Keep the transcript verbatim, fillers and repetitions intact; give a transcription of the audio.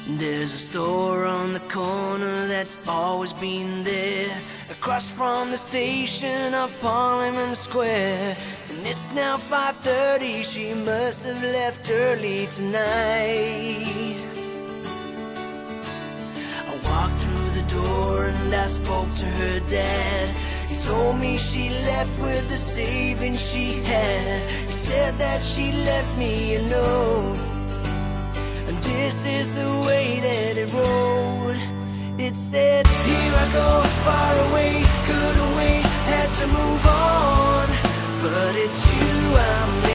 There's a store on the corner that's always been there, across from the station of Parliament Square. And it's now five thirty, she must have left early tonight. I walked through the door and I spoke to her dad. He told me she left with the savings she had. He said that she left me a note, and this is the way that it wrote. It said, here I go, far away, couldn't wait, had to move on, but it's you I'm